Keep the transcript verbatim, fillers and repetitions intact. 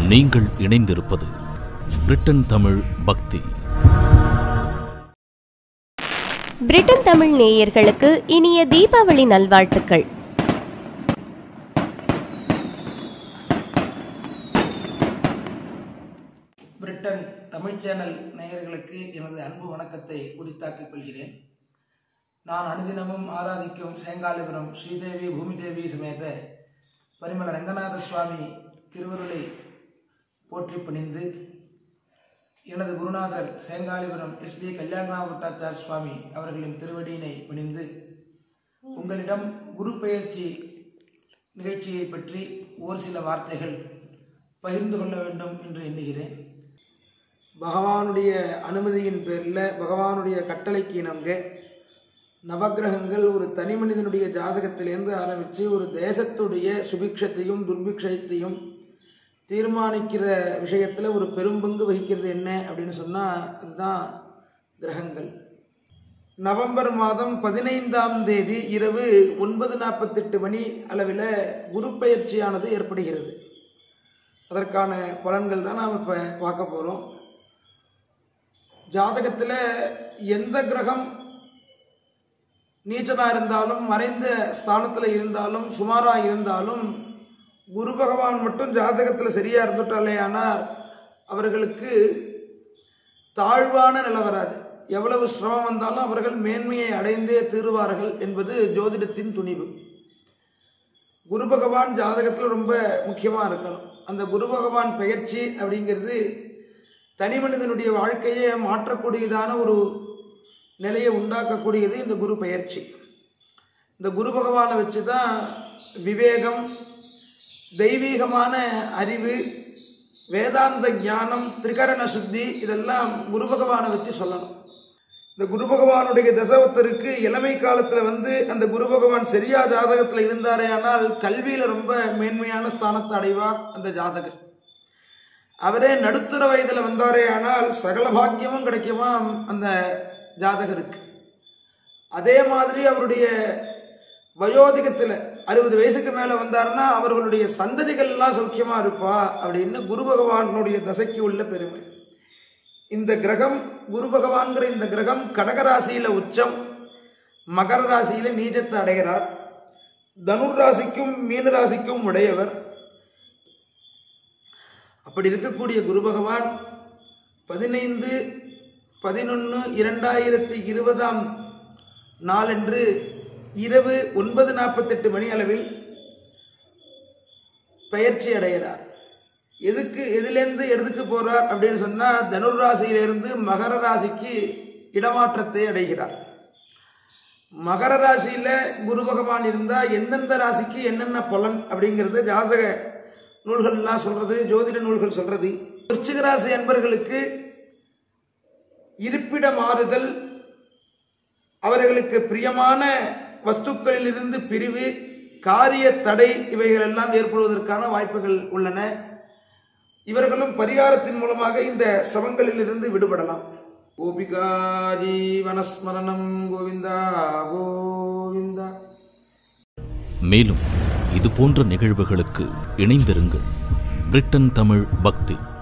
நீங்கள் இணைந்திருப்பது பிரிட்டன் தமிழ் பக்தி. பிரிட்டன் தமிழ் நேயர்களுக்கு இனிய தீபாவளி நல்வாழ்த்துக்கள். பிரிட்டன் தமிழ் சேனல் நேயர்களுக்கு எனது அன்பு வணக்கத்தை உரித்தாக்கிக் கொள்கிறேன். நான் அனுதினமும் ஆராதிக்கும் சேங்காலிபுரம் ஸ்ரீதேவி பூமிதேவி சமேத பரிமள ரங்கநாத சுவாமி திருவருளை போற்றி பணிந்து எனது குருநாதர் சேங்காலிபுரம் எஸ் பி கல்யாணராவ் பட்டாச்சார் சுவாமி அவர்களின் திருவடியினை பணிந்து உங்களிடம் குரு பெயர்ச்சி நிகழ்ச்சியை பற்றி ஒரு சில வார்த்தைகள் பகிர்ந்து கொள்ள வேண்டும் என்று எண்ணுகிறேன். பகவானுடைய அனுமதியின் பேரில் பகவானுடைய கட்டளைக்கு இணங்க நவகிரகங்கள் ஒரு தனி மனிதனுடைய ஜாதகத்திலேருந்து ஆரம்பித்து ஒரு தேசத்துடைய சுபிக்ஷத்தையும் துர்பிக்ஷத்தையும் தீர்மானிக்கிற விஷயத்தில் ஒரு பெரும்பங்கு வகிக்கிறது என்ன அப்படின்னு சொன்னால் அதுதான் கிரகங்கள். நவம்பர் மாதம் பதினைந்தாம் தேதி இரவு ஒன்பது நாற்பத்தெட்டு மணி அளவில் குரு பெயர்ச்சியானது ஏற்படுகிறது. அதற்கான பலன்கள் தான் நாம் இப்போ பார்க்க போகிறோம். ஜாதகத்தில் எந்த கிரகம் நீச்சனாக இருந்தாலும் மறைந்த ஸ்தானத்தில் இருந்தாலும் சுமாராக இருந்தாலும் குரு பகவான் மட்டும் ஜாதகத்தில் சரியாக இருந்துட்டாலே ஆனால் அவர்களுக்கு தாழ்வான நிலை வராது. எவ்வளவு சிரமம் வந்தாலும் அவர்கள் மேன்மையை அடைந்தே தீருவார்கள் என்பது ஜோதிடத்தின் துணிவு. குரு பகவான் ஜாதகத்தில் ரொம்ப முக்கியமாக இருக்கணும். அந்த குரு பகவான் பெயர்ச்சி அப்படிங்கிறது தனி மனிதனுடைய வாழ்க்கையை மாற்றக்கூடியதான ஒரு நிலையை உண்டாக்கக்கூடியது இந்த குரு பெயர்ச்சி. இந்த குரு பகவானை வச்சு தான் விவேகம், தெய்வீகமான அறிவு, வேதாந்த ஞானம், திரிகரண சுத்தி இதெல்லாம் குரு பகவானை வச்சு சொல்லணும். இந்த குரு பகவானுடைய தசவத்தருக்கு இளமை காலத்தில் வந்து அந்த குரு பகவான் சரியா ஜாதகத்தில் இருந்தாரே ஆனால் கல்வியில் ரொம்ப மேன்மையான ஸ்தானத்தை அடைவார் அந்த ஜாதகர். அவரே நடுத்தர வயதில் வந்தாரே ஆனால் சகல பாக்கியமும் கிடைக்குமா அந்த ஜாதகருக்கு. அதே மாதிரி அவருடைய வயோதிகத்தில் அறுபது வயசுக்கு மேலே வந்தார்னா அவர்களுடைய சந்ததிகள் எல்லாம் சௌக்கியமாக இருப்பா அப்படின்னு குரு பகவானுடைய தசைக்கு உள்ள பெருமை. இந்த கிரகம் குரு பகவான்கிற இந்த கிரகம் கடகராசியில் உச்சம், மகர ராசியில் நீச்சத்தை அடைகிறார். தனுர் ராசிக்கும் மீன ராசிக்கும் உடையவர். அப்படி இருக்கக்கூடிய குரு பகவான் பதினைந்து பதினொன்று இரண்டாயிரத்தி இருபதாம் நாளன்று இரவு ஒன்பது நாற்பத்தெட்டு மணி அளவில் பெயர்ச்சி அடைகிறார். எதுக்கு எதிலேருந்து எதுக்கு போறார் அப்படின்னு சொன்னா தனுர் ராசியிலிருந்து மகர ராசிக்கு இடமாற்றத்தை அடைகிறார். மகர ராசியில குரு பகவான் இருந்தா எந்தெந்த ராசிக்கு என்னென்ன பலன் அப்படிங்கிறது ஜாதக நூல்கள் எல்லாம் சொல்றது, ஜோதிட நூல்கள் சொல்றது. விருச்சிக ராசி அன்பர்களுக்கு இருப்பிட மாறுதல், அவர்களுக்கு பிரியமான வஸ்துக்களில் இருந்து பிரிவு, காரிய தடை இவைகள் எல்லாம் ஏற்படுவதற்கான வாய்ப்புகள் உள்ளன. இவர்களும் பரிகாரத்தின் மூலமாக இந்த சிரமங்களில் இருந்து விடுபடலாம். கோபிகா ஜீவனஸ்மரணம் கோவிந்தா கோவிந்தா. மேலும் இது போன்ற நிகழ்வுகளுக்கு இணைந்திருங்கள். பிரிட்டன் தமிழ் பக்தி.